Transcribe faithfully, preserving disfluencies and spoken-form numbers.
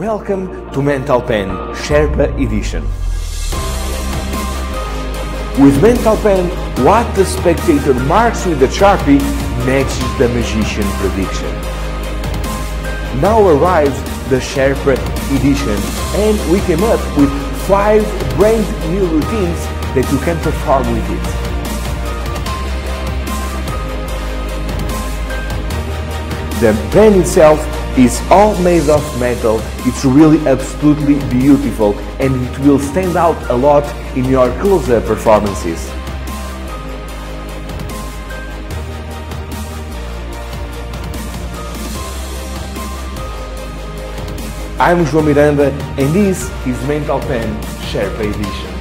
Welcome to Mental Pen Sherpa Edition. With Mental Pen, what the spectator marks with the Sharpie matches the magician prediction. Now arrives the Sherpa Edition, and we came up with five brand new routines that you can perform with it. The pen itself is all made of metal. It's really absolutely beautiful, and it will stand out a lot in your close-up performances. I'm João Miranda, and this is Mental Pen Sherpa Edition.